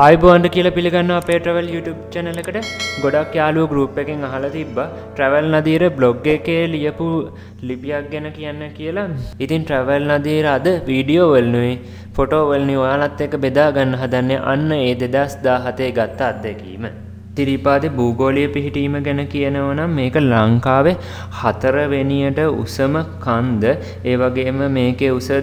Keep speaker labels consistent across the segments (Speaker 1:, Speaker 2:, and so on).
Speaker 1: ආයිබෝන්ඩ කියලා පිළිගන්නවා අපේ travel YouTube channel එකට. ගොඩක් යාළුවෝ group එකෙන් අහලා තිබ්බා travel නදීර blog එකේ ලියපු ලිපියක් ගැන කියන්න කියලා. ඉතින් travel නදීර අද වීඩියෝ වලනුයි ෆොටෝ වලනුයි ඔයාලත් එක්ක බෙදා ගන්න හදන්නේ අන්න ඒ 2017 ගත්ත අත්දැකීම. තිරිපාදේ භූගෝලීය පිහිටීම ගැන කියනවා නම් මේක ලංකාවේ 4 වෙනියට උසම කන්ද. ඒ වගේම මේකේ උස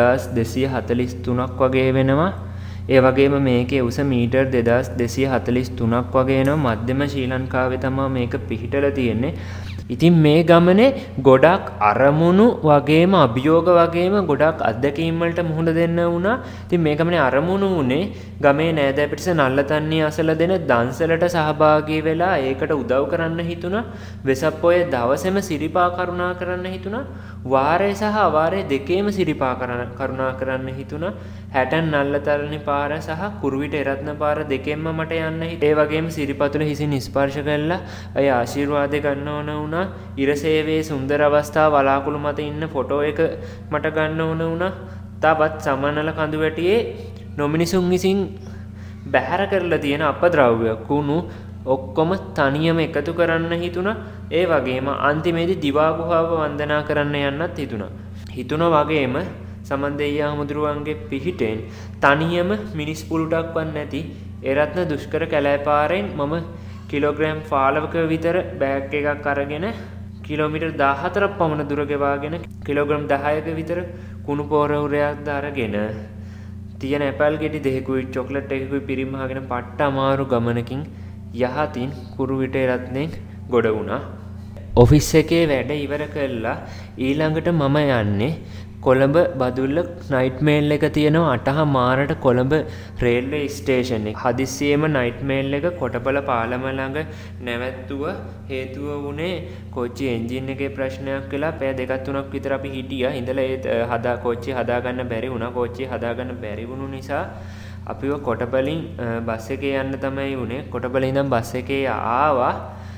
Speaker 1: 2243ක් වගේ වෙනවා. ඒ වගේම මේකේ උස මීටර් 2243ක් වගේ එනවා. මධ්‍යම ශ්‍රී ලංකාවේ තමයි මේක පිහිටලා තියෙන්නේ. ඉතින් මේ ගමනේ ගොඩක් අරමුණු වගේම අභියෝග වගේම ගොඩක් අත්දැකීම් වලට මුහුණ දෙන්න වුණා. ඉතින් මේ ගමනේ අරමුණු උනේ ගමේ නෑදෑ පිටිස නල්ලතන්නේ අසල දෙන දන්සලට සහභාගී වෙලා ඒකට උදව් කරන්න හිතුණා. වෙසක් පොයේ දවසේම සිරිපා කරුණා කරන්න හිතුණා. වාරය සහ අවාරය දෙකේම සිරිපා කරුණා කරන්න හිතුණා. හැටන් නල්ලතරණි පාර සහ කුරුවිට එරත්න පාර දෙකෙන්ම මට යන්න හිතේ. ඒ වගේම සිරිපතුල හිසින් ස්පර්ශ කළා අය ආශිර්වාද ගන්න ඕන වුණා. ඉරසේවේ සුන්දර අවස්ථාව වලාකුළු මත ඉන්න ෆොටෝ එක මට ගන්න ඕන වුණා. තවත් සමනල කඳු වැටියේ නොමිනිසුන් විසින් බැහැර කරලා තියෙන අපද්‍රව්‍ය කුණු ඔක්කොම තනියම එකතු කරන්න හිතුණා. ඒ වගේම අන්තිමේදී දිවා ගුහාව වන්දනා කරන්න යන්නත් හිතුණා වගේම සමන්දෙයියා හමුදුරුවන්ගේ පිහිටෙන් තනියම මිනිස් පුළුටක්වත් නැති එරත්න දුෂ්කර කැලෑ පාරෙන් මම කිලෝග්‍රෑම් 15ක විතර බෑග් එකක් අරගෙන කිලෝමීටර් 14ක් පමණ දුර ගෙවාගෙන කිලෝග්‍රෑම් 10ක විතර කුණු පොරවුරයක් අරගෙන තියෙන ඇපල් ගෙඩි දෙකකුයි චොක්ලට් එකකුයි පිරිමහගෙන පට්ට අමාරු ගමනකින් යහතින් කුරුවිට එරත්නෙන් ගොඩ වුණා. ඔෆිස් එකේ වැඩ ඉවර කළා ඊළඟට මම යන්නේ කොළඹ බදුල්ල නයිට් මේල් එක තියෙනවා 8:00 කොළඹ රේල්වේ ස්ටේෂන් එක. හදිස්සියෙම නයිට් මේල් එක කොටපල පාලම ළඟ නැවැත්තුව හේතුව වුණේ කෝච්චි එන්ජින් එකේ ප්‍රශ්නයක් වෙලා පැය 2-3ක් විතර අපි හිටියා. ඉඳලා ඒ කෝච්චිය හදාගන්න බැරි වුණා. කෝච්චිය හදාගන්න බැරි වුණු නිසා අපිව කොටපලින් බස් එකේ යන්න තමයි වුණේ. කොටපලින් ඉඳන් බස් එකේ ආවා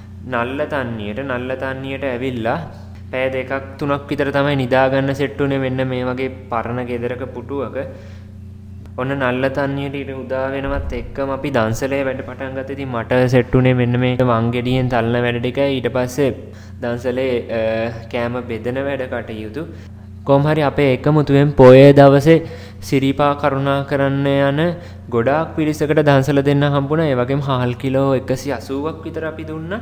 Speaker 1: නල්ලතන්නියට ඇවිල්ලා පැය 2-3ක් විතර තමයි නිදාගන්න සෙට් උනේ. මෙන්න මේ වගේ පරණ ගෙදරක පුටුවක. ඔන්න නල්ලතන්නියට ඊට උදා වෙනවත් එක්කම අපි දන්සලේ වැඩ පටන් ගත්තා. ඉතින් මට සෙට් උනේ මෙන්න මේ වංගෙඩියෙන් තල්න වැඩ ටිකයි. ඊට පස්සේ දන්සලේ කෑම බෙදෙන වැඩ කටයුතු. කොහොම හරි අපේ එකමුතුවෙන් පොයේ දවසේ සිරිපා කරුණා කරන්න යන ගොඩාක් පිරිසකට දන්සල දෙන්න හම්බුණා. ඒ වගේම හාල් කිලෝ 180ක් විතර අපි දුන්නා.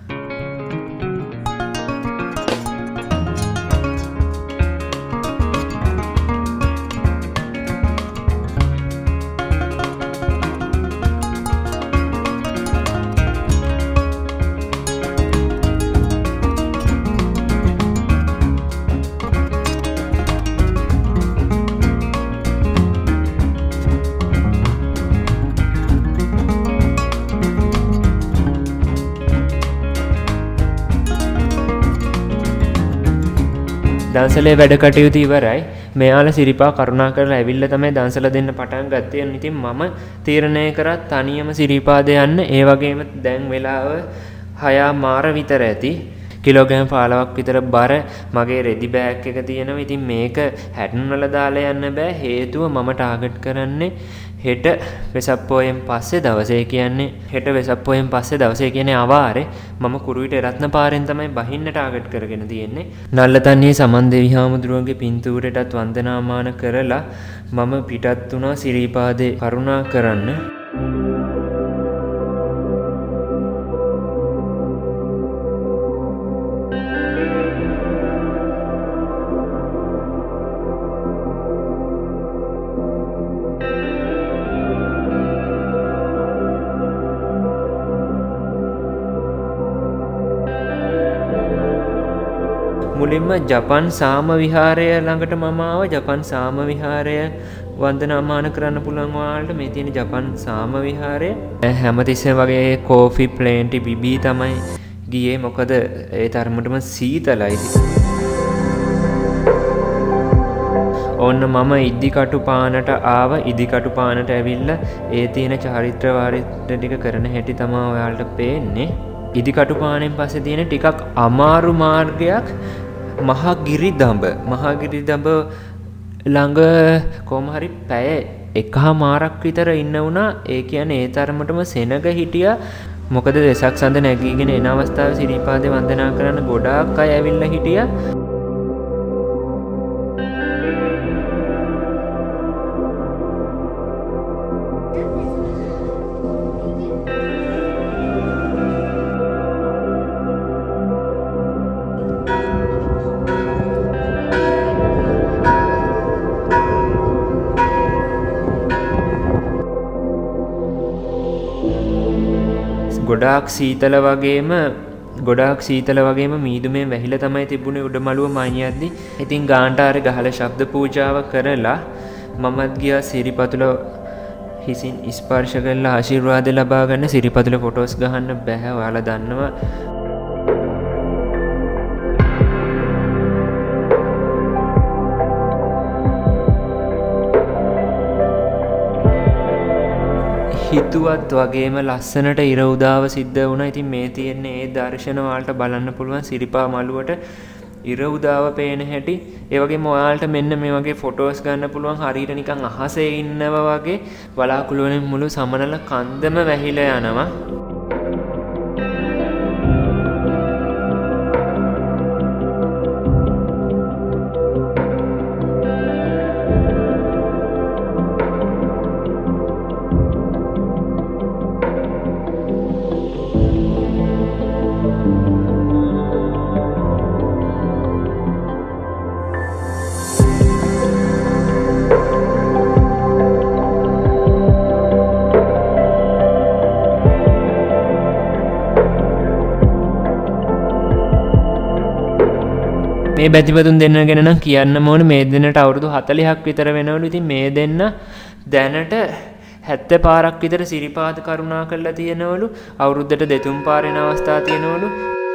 Speaker 1: දන්සලේ වැඩ කටයුතු ඉවරයි. මෙයාලා සිරිපා කරුණා කරලා ඇවිල්ලා තමයි දන්සල දෙන්න පටන් ගත්තේ. ඉතින් මම තීරණය කරා තනියම සිරිපාද යන්න. ඒ වගේම දැන් වෙලාව 6:00 විතර ඇති. කිලෝග්‍රෑම් 15ක් විතර බර මගේ රෙදි බෑග් එක තියෙනවා. ඉතින් මේක හැටන් වල දාලා යන්න බෑ. හේතුව මම ටාගට් කරන්නේ හෙට වෙසක් පොයෙන් පස්සේ දවසේ කියන්නේ අවාරේ මම කුරුවිට එරත්න පාරෙන් තමයි බහින්න ටාගට් කරගෙන තියෙන්නේ. නල්ලතන්නියේ සමන්දේවි හාමුදුරුවන්ගේ පින්තූරයටත් වන්දනාමාන කරලා මම පිටත් වුණා සිරිපාදේ කරුණා කරන්න. මුලින්ම ජපන් සාම විහාරය ළඟට මම ආවා. ජපන් සාම විහාරය වන්දනාමාන කරන්න පුළුවන් ඔයාලට. මේ තියෙන ජපන් සාම විහාරය හැමතිස්සෙම වගේ කෝෆි ප්ලේන්ටි බිබී තමයි ගියේ. මොකද ඒ තරමටම සීතලයි. ඔන්න මම ඉදිකටු පානට ආවා. ඉදිකටු පානට ඇවිල්ලා ඒ තියෙන චාරිත්‍ර වාරිත්‍ර ටික කරන හැටි තමයි ඔයාලට පේන්නේ. ඉදිකටු පානෙන් පස්සේ තියෙන ටිකක් අමාරු මාර්ගයක් මහගිරි දඹ ළඟ කොහොම හරි පැය 1මාරක් විතර ඉන්න වුණා. ඒ කියන්නේ ඒ තරමටම සෙනග හිටියා. මොකද වෙසක් සඳ නැගීගෙන එන අවස්ථාවේ සිරිපාදේ වන්දනා කරන්න ගොඩාක් අය ඇවිල්ලා හිටියා. ගොඩාක් සීතල වගේම මීදුමෙන් වැහිලා තමයි තිබුණේ උඩමළුව මයියද්දි. ඉතින් ගාන්ටාරේ ගහලා ශබ්ද පූජාව කරලා මමත් ගියා සිරිපතුල හිසින් ස්පර්ශ කරලා ආශිර්වාද ලබා ගන්න. සිරිපතුල ෆොටෝස් ගහන්න බෑ, ඔයාලා දන්නවා. හිතුවත් වගේම ලස්සනට ඉර උදාව සිද්ධ වුණා. ඉතින් මේ තියෙන්නේ ඒ දර්ශන වලට බලන්න පුළුවන් සිරිපා මළුවට ඉර උදාව පේන හැටි. ඒ වගේම ඔයාලට මෙන්න මේ වගේ ෆොටෝස් ගන්න පුළුවන්. හරියට නිකන් අහසේ ඉන්නවා වගේ බලාකුළු වලින් මුළු සමනල කන්දම වැහිලා යනවා. මේ බැතිපතුන් දෙන්න ගැන නම් කියන්න ඕන. මේ දෙන්නට අවුරුදු 40ක් විතර වෙනවලු. ඉතින් මේ දෙන්න දැනට 70 පාරක් විතර සිරිපාද කරුණා කරලා තියෙනවලු. අවුරුද්දට දෙතුන් පාර එන අවස්ථා තියෙනවලු.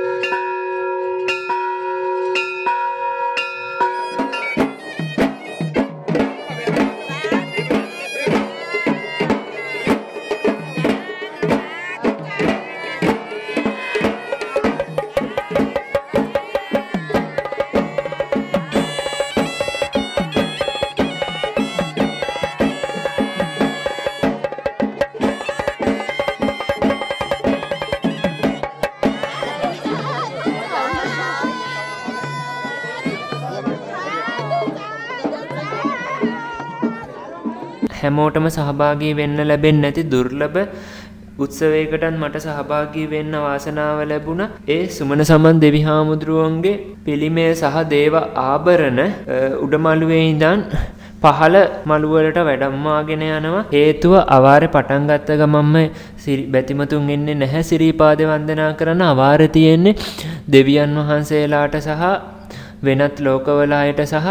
Speaker 1: හැමෝටම සහභාගී වෙන්න ලැබෙන්නේ නැති දුර්ලභ උත්සවයකටත් මට සහභාගී වෙන්න වාසනාව ලැබුණා. ඒ සුමන සමන් දෙවි හාමුදුරුවන්ගේ පිළිමය සහ දේව ආභරණ උඩමළුවේ ඉඳන් පහළ මළුවලට වැඩම්මාගෙන යනවා. හේතුව අවාරේ පටන් ගත්ත ගමන්ම බැතිමතුන් එන්නේ නැහැ සිරිපාදේ වන්දනා කරන්න. අවාරේ තියෙන්නේ දෙවියන් වහන්සේලාට සහ වෙනත් ලෝකවල අයට සහ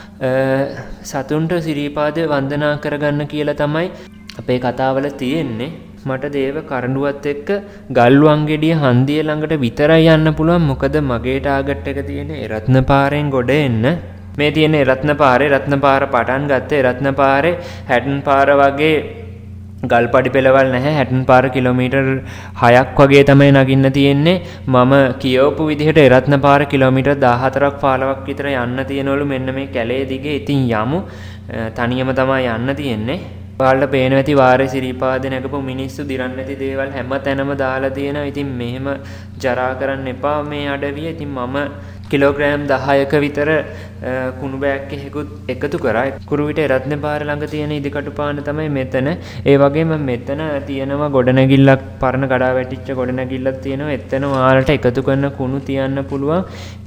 Speaker 1: සතුන්ට සිරිපාදේ වන්දනා කරගන්න කියලා තමයි අපේ කතාවල තියෙන්නේ. මට දේව කරඬුවත් එක්ක ගල්වංගෙඩිය හන්දිය ළඟට විතරයි යන්න පුළුවන්. මොකද මගේ ටාගට් එක තියෙන්නේ රත්නපාරෙන් ගොඩ එන්න. මේ තියෙන්නේ රත්නපාර පටන් ගත්තේ රත්නපාරේ හැටන් පාර වගේ ගල්පඩි පෙළවල් නැහැ. හැටන් පාර කිලෝමීටර් 6ක් වගේ තමයි නගින්න තියෙන්නේ. මම කියවපු විදිහට රත්නපාර කිලෝමීටර් 14ක් 15ක් විතර යන්න තියෙනවලු මෙන්න මේ කැලේ දිගේ. ඉතින් යමු. තනියම තමයි යන්න තියෙන්නේ. ඔයාලට පේන ඇති වාරේ සිරිපාදේ නැගපු මිනිස්සු දිරන්න නැති දේවල් හැම තැනම දාලා තියෙනවා. ඉතින් මෙහෙම ජරා කරන්න එපා මේ අඩවිය. ඉතින් මම කිලෝග්‍රෑම් 10ක විතර කුණු බෑග් එකකුත් එකතු කරා. කුරුවිට රත්නපාර ළඟ තියෙන ඉදිකටු පාන තමයි මෙතන. ඒ වගේම මෙතන තියෙනවා ගොඩනැගිල්ලක්, පරණ කඩා වැටිච්ච ගොඩනැගිල්ලක් තියෙනවා. එතන ඔයාලට එකතු කරන කුණු තියන්න පුළුවන්.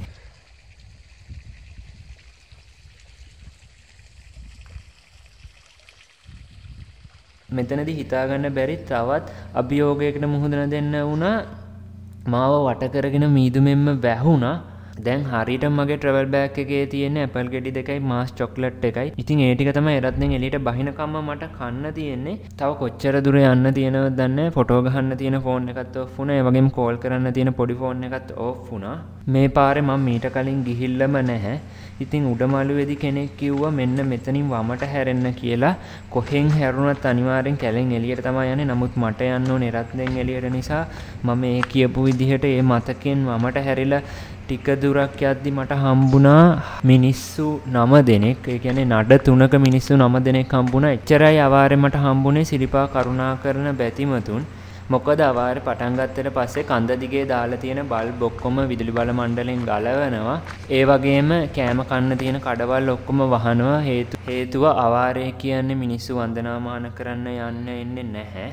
Speaker 1: මෙතනදී හිතාගන්න බැරි තවත් අභියෝගයකට මුහුණ දෙන්න වුණා. මාව වට කරගෙන මීදුමෙන්ම වැහුණා. දැන් හරියට මගේ ට්‍රැවල් බෑග් එකේ තියෙන ඇපල් ගෙඩි දෙකයි මාස් චොක්ලට් එකයි. ඉතින් ඒ ටික තමයි එරත්නෙන් එළියට බහිනකම්ම මට කන්න තියෙන්නේ. තව කොච්චර දුර යන්න තියෙනවද දන්නේ නැහැ. ෆොටෝ ගහන්න තියෙන ෆෝන් එකත් ඔෆ් වුණා. ඒ වගේම කෝල් කරන්න තියෙන පොඩි ෆෝන් එකත් ඔෆ් වුණා. මේ පාරේ මම මීට කලින් ගිහිල්ලම නැහැ. ඉතින් උඩමළුවේදී කෙනෙක් කිව්වා මෙන්න මෙතනින් වමට හැරෙන්න කියලා. කොහෙන් හැරුණත් අනිවාර්යෙන් කැලෙන් එළියට තමයි යන්නේ. නමුත් මට යන්න ඕනේ එරත්නෙන් එළියට නිසා මම ඒ කියපු විදිහට ඒ මතකෙන් වමට හැරිලා ටික දුරක් යද්දි මට හම්බුණා මිනිස්සු 9 දෙනෙක්. ඒ කියන්නේ නඩ 3ක මිනිස්සු 9 දෙනෙක් හම්බුණා. එච්චරයි අවාරේ මට හම්බුනේ සිරිපා කරුණාකරන බැතිමතුන්. මොකද අවාරේ පටන් ගත්තට පස්සේ කන්ද දිගේ දාලා තියෙන බල්බ් ඔක්කොම විදුලි බල මණ්ඩලෙන් ගලවනවා. ඒ වගේම කෑම කන්න තියෙන කඩවල් ඔක්කොම වහනවා. හේතුව අවාරේ කියන්නේ මිනිස්සු වන්දනාමාන කරන්න යන්න එන්නේ නැහැ.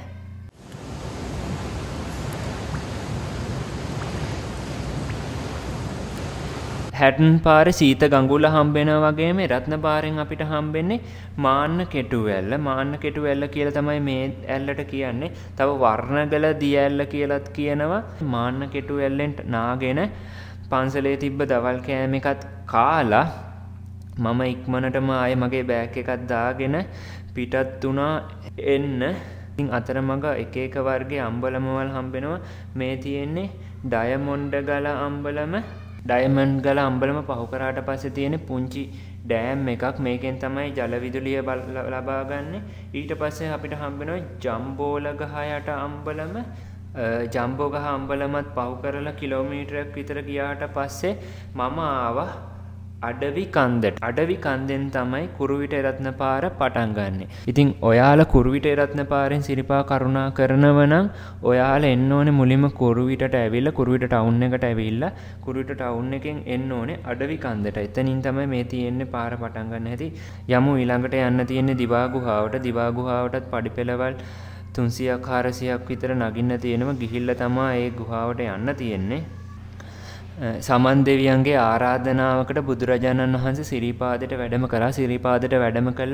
Speaker 1: හැටන් පාරේ සීත ගඟුල හම්බෙනා වගේම රත්න පාරෙන් අපිට හම්බෙන්නේ මාන්න කෙටුවැල්ල. මාන්න කෙටුවැල්ල කියලා තමයි මේ ඇල්ලට කියන්නේ. තව වර්ණගල දිය ඇල්ල කියලාත් කියනවා. මාන්න කෙටුවැල්ලෙන් නාගෙන පන්සලේ තිබ්බ දවල් කෑම එකත් කාලා මම ඉක්මනටම ආයේ මගේ බෑග් එකක් දාගෙන පිටත් වුණා එන්න. ඉතින් අතරමඟ එක එක වර්ගයේ අම්බලමවල් හම්බෙනවා. මේ තියෙන්නේ ඩයමොන්ඩ් ගල අම්බලම. ඩයමන්ඩ් ගල අම්බලම පහු කරාට පස්සේ තියෙන පුංචි ඩෑම් එකක්. මේකෙන් තමයි ජල විදුලිය ලබා ගන්න. ඊට පස්සේ අපිට හම්බෙනවා ජම්බෝල ගහ යට අම්බලම. ජම්බෝ ගහ අම්බලමත් පහු කරලා කිලෝමීටරයක් විතර ගියාට පස්සේ මම ආවා අඩවි කන්දට. අඩවි කන්දෙන් තමයි කුරුවිට රත්න පාර පටන් ගන්නෙ. ඉතින් ඔයාලා කුරුවිට රත්න පාරෙන් සිරිපා කරුණා කරනව නම් ඔයාලා එන්න ඕනේ මුලින්ම කුරුවිටට ඇවිල්ලා කුරුවිට ටවුන් එකට ඇවිල්ලා කුරුවිට ටවුන් එකෙන් එන්න ඕනේ අඩවි කන්දට. එතනින් තමයි මේ තියෙන්නේ පාර පටන් ගන්න හැටි. යමු ඊළඟට යන්න තියෙන්නේ දිවා ගුහාවට. දිවා ගුහාවටත් පඩිපෙළවල් 300ක් 400ක් විතර නගින්න තියෙනවා. ගිහිල්ලා තමයි ඒ ගුහාවට යන්න තියෙන්නේ. සමන් දෙවියන්ගේ ආරාධනාවකට බුදුරජාණන් වහන්සේ සිරිපාදයට වැඩම කරා. සිරිපාදයට වැඩම කළ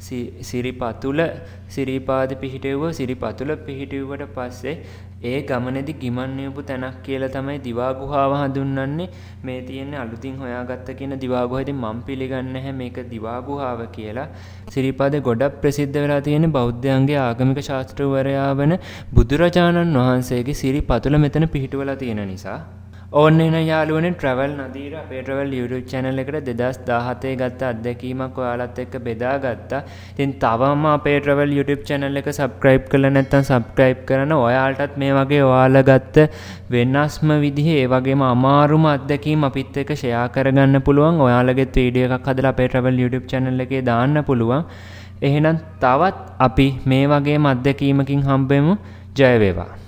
Speaker 1: සිරිපාද පිහිටෙව්ව. සිරිපතුල පිහිටෙව්වට පස්සේ ඒ ගමනේදී ගිමන් නියපු තැනක් කියලා තමයි දිවා ගුහාව හඳුන්වන්නේ. මේ තියෙන්නේ අලුතින් හොයාගත්ත කියන දිවා ගුහාව. ඉතින් මම පිළිගන්නේ නැහැ මේක දිවා ගුහාව කියලා. සිරිපාදේ ගොඩක් ප්‍රසිද්ධ වෙලා තියෙන්නේ බෞද්ධයන්ගේ ආගමික ශාස්ත්‍රවරයා වන බුදුරජාණන් වහන්සේගේ සිරිපතුල මෙතන පිහිටුවලා තියෙන නිසා. ඕන්න එන යාළුවනේ ට්‍රැවල් නදීර අපේ ට්‍රැවල් YouTube channel එකට 2017 ගත්ත අත්දැකීමක් ඔයාලත් එක්ක බෙදාගත්තා. ඉතින් තවම අපේ ට්‍රැවල් YouTube channel එක subscribe කරලා නැත්නම් subscribe කරන ඔයාලටත් මේ වගේ ඔයාලා ගත්ත වෙනස්ම විදිහේ ඒ වගේම අමාරුම අත්දැකීම් අපිත් එක්ක share කරගන්න පුළුවන්. ඔයාලගෙත් වීඩියෝ එකක් හදලා අපේ ට්‍රැවල් YouTube channel එකේ දාන්න පුළුවන්. එහෙනම් තවත් අපි මේ වගේම අත්දැකීමකින් හම්බෙමු. ජය වේවා.